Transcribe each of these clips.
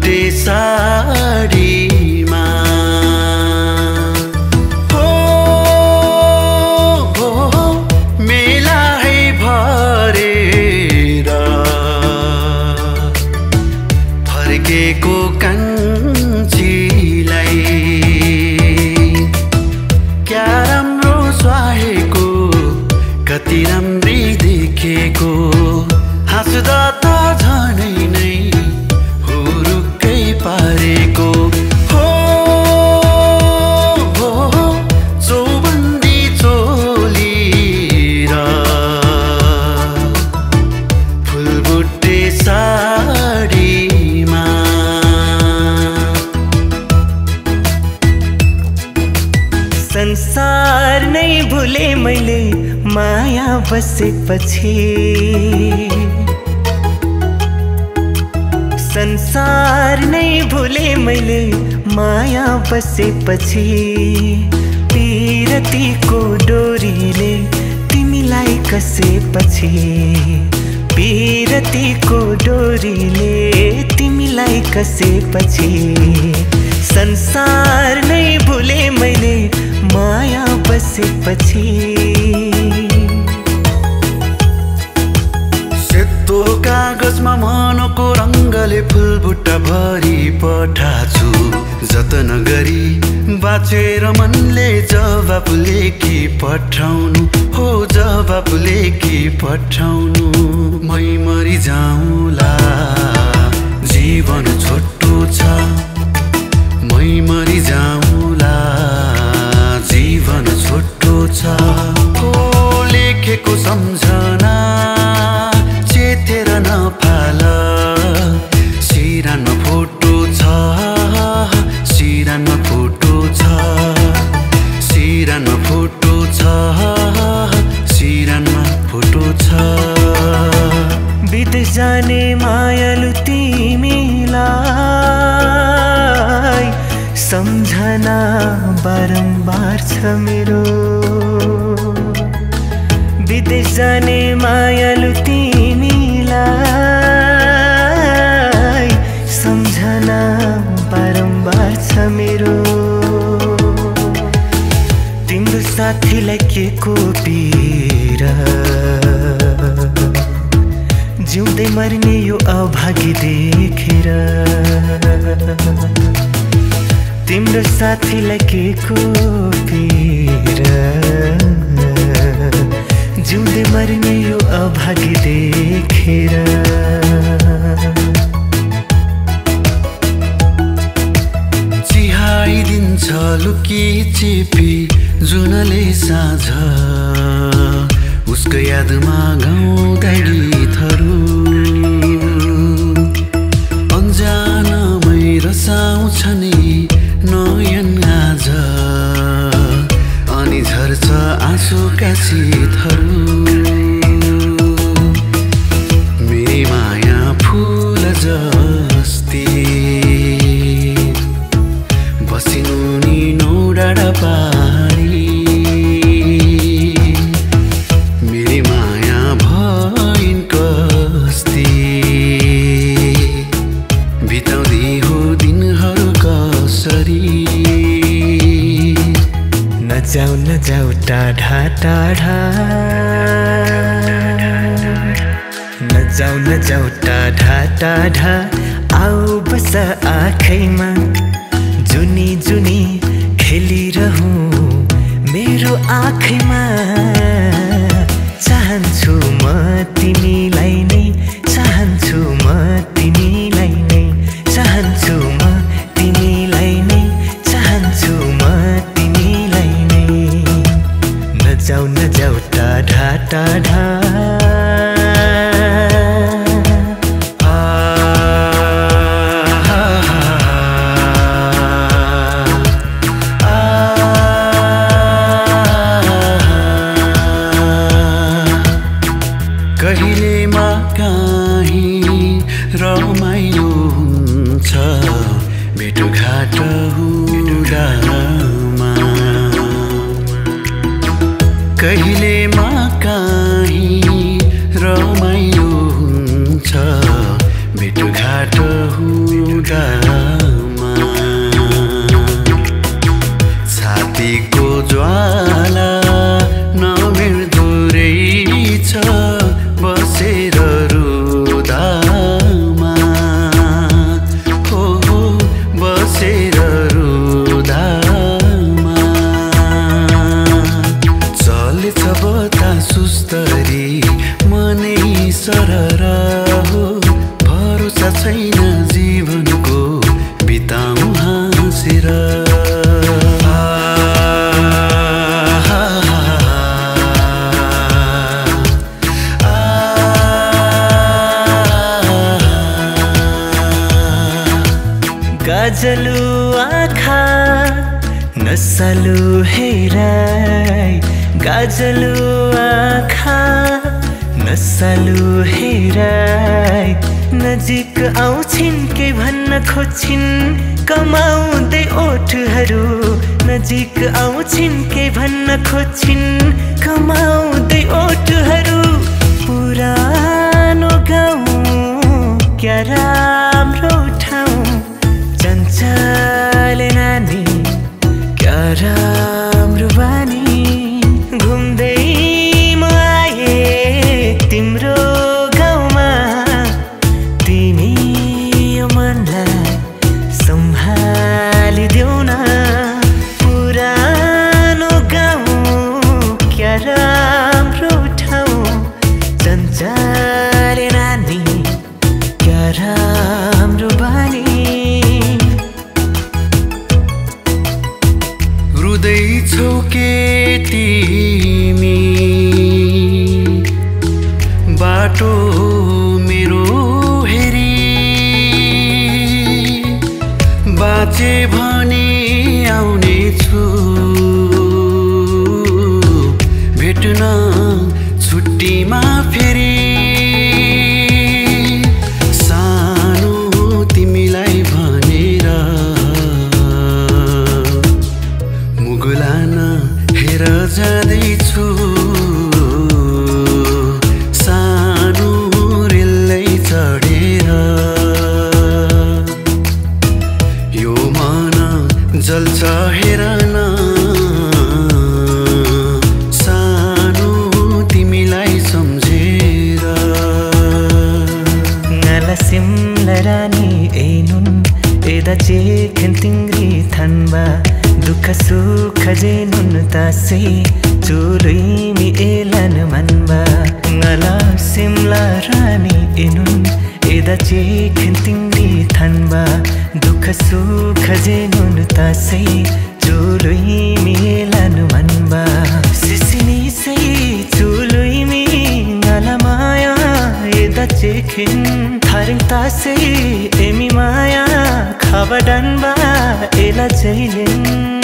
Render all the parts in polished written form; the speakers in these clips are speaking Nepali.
फुलबुट्टे साडीमा हो मेला है भरेर फर्केको कान्छीलाई क्या राम्रो सुहाएको कति राम्री देखेको हाँस्दा त झनै नै हुरुक्कै पारेको हो चौबन्दी चोली र फुलबुट्टे साडीमा संसार नै भुले मैले माया बसेपछि संसार नै भुले मैले माया बसेपछि पिरतीको डोरीले तिमीलाई कसेपछि पिरतीको डोरीले तिमीलाई कसेपछि संसार नै भुले मैले माया बसेपछि सेतो कागजमा मनको रङ्गले फुलबुट्टा भरी पठाछु जतन गरी बाँचेर मनले जवाब लेखी पठाउनु हो जवाब लेखी पठाउनु मै मरि जाउँला जीवन छोटो छ मै मरि जाउँला जीवन छोटो छ हो लेखेको सम्झना चेतेर नफाल सिरानमा फोटो छ सिरानमा फोटो छ सिरानमा फोटो छ सिरानमा फोटो छ विदेश जाने मायालु तिमीलाई सम्झना बारम्बार छ मेरो विदेश जाने मायालु तिमीलाई सम्झना बारम्बार छ मेरो तिम्रो साथीलाई के को पीरा जिउँदै मर्ने यो अभागी देखेर तिम्रो साथीलाई के को पीरा जिउँदै मर्ने यो अभागी देखेर चिहाइदिन्छ लुकी चेपी जुनले साँझ उसको यादमा गाउँदा गीतहरू अन्जानमै रसाउँछ नि नयन आज अनि झर्छ आँसुका शीतहरू मेरी माया फुल जस्ती बसिनु नि नौ डाँडा पारी मेरी माया भइन् कस्ती बिताउँदै हो दिनहरू कसरी नजाऊ नजाऊ टाढा टाढा नजाऊ नजाऊ टाढा टाढा आऊ बस आँखैमा जुनी जुनी खेलिरहूँ मेरो आँखैमा चाहन्छु म तिमीलाई नै चाहन्छु म तिमीलाई नै चाहन्छु म तिमीलाई नै चाहन्छु म तिमीलाई नै नजाऊ नजाऊ टाढा टाढा कहिले ढोकामा छातीको ज्वाला नमेर्दो रहेछ बसेर रुदामा हो बसेर रुदामा चलेछ बतासुस्तरी मनै सरर हो भरोसा छैन जीवनको बिताउँ हाँसेर गाजलु आँखा नसालु हेराई गाजलु आँखा नसालु हेराई नजिक आउँछिन् के भन्न खोज्छिन् कमाउँदै ओठहरू नजिक आउँछिन् के भन्न खोज्छिन् कमाउँदै ओठहरू पुरानो गाउँ क्या राम्रो ठाउँ चञ्चल नानी क्या राम्रो बानी घुम्दै म आए तिम्रो गाउँमा तिमी यो मनलाई सम्हालिदेऊ न पुरानो गाउँ क्या राम्रो ठाउँ चञ्चल नानी क्या राम्रो बानी रुँदैछौ के तिमी बाटो मेरो हेरी बाँचे भने आउनेछु भेट्न छुट्टीमा फेरि सानो तिमीलाई भनेर मुगुलान हेर जाँदैछु सानो रेलै चढेर यो मन जल्छ हेर न सानो तिमीलाई सम्झेर ngala simla rani einun eda jekhen tingri thanba dukha sukha jenun tasai chului mi elan manba ngala simla rani einun eda jekhen tingri thanba dukha sukha jenun tasai chului mi elan manba sisini sai chului mi ngala maya eda jekhen थारिङ तासै एमी माया खाबडनबा एला जैलेन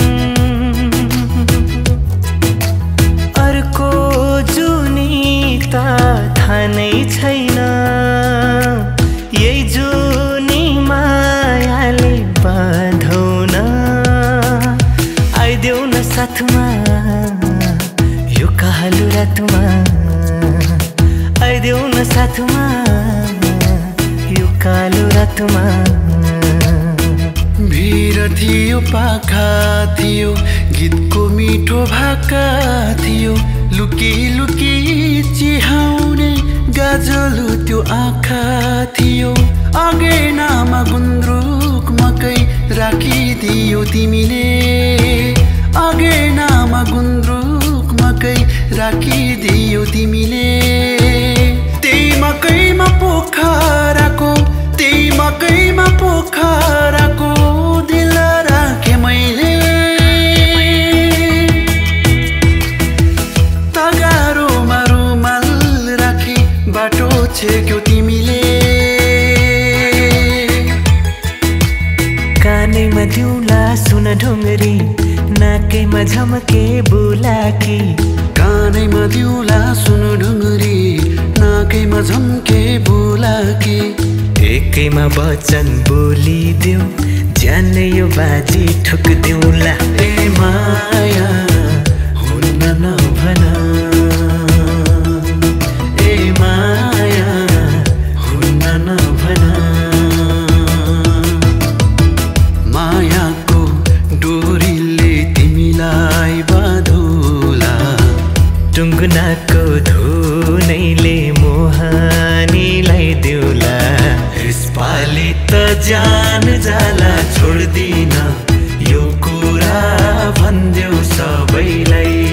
अर्को जुनी त थानै छैन यही जुनी मायाले बाँधौन आइदेऊ न साथमा यो कालो रातमा आइदेऊ न साथमा यो कालो रातमा भिर थियो पाखा थियो गीतको मिठो भाका थियो लुकी लुकी चिहाउने गाजलु त्यो आँखा थियो अगेनामा गुन्द्रुक मकै राखिदियो तिमीले अगेनामा गुन्द्रुक मकै राखिदियो तिमीले त्यही मकैमा पोखराको त्यही मकैमा पोखराको दिल राखे मैले तगारोमा रुमाल राखी बाटो छेक्यौ तिमीले कानैमा दिउला सुन ढुङ्गरी नाकैमा झमके बुलाकी कानैमा दिउला सुन ढुङ्गरी नाकैमा झम्के बुलाकी एकैमा वचन बोलिदेऊ ज्यानै यो बाजी ठोकिदेऊला ए माया हुन्न नभन ए माया हुन्न नभन छोड्दिन यो कुरा भन्देऊ सबैलाई।